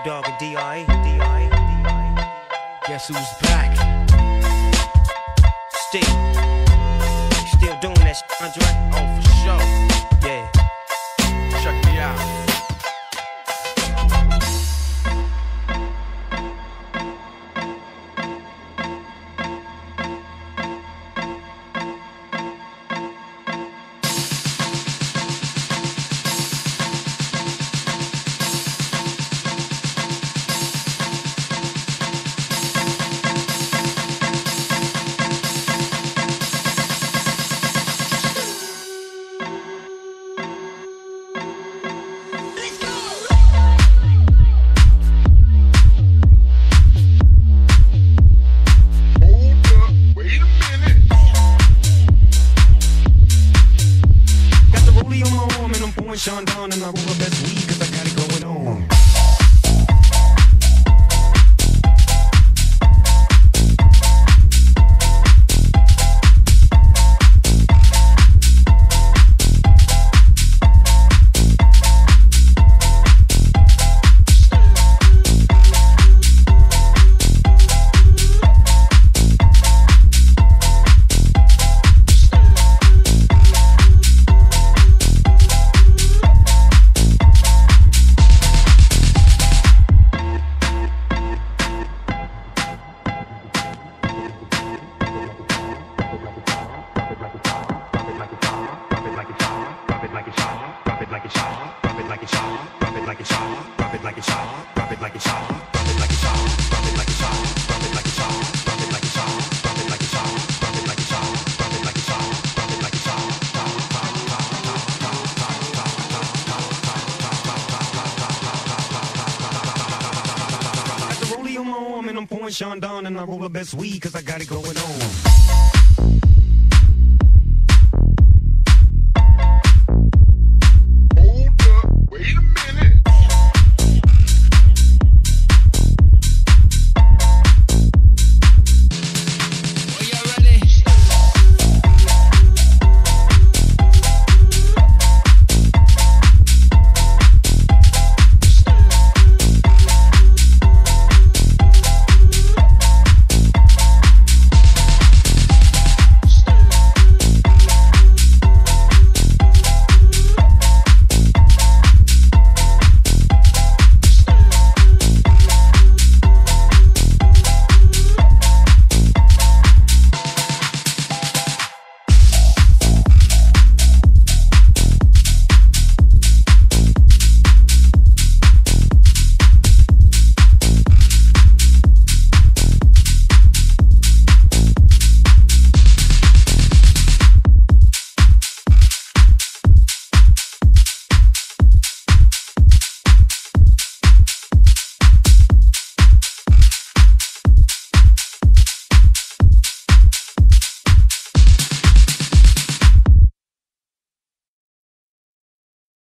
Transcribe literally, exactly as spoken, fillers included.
Dogg and D R E. D R E. D R E. Guess who's back? Still. You still doing that shit, Andre? Oh, for sure. Yeah. Check me out. Sean down and I roll the best weed cause I got it going on. Sean down and I roll the best weed cause I got it going on.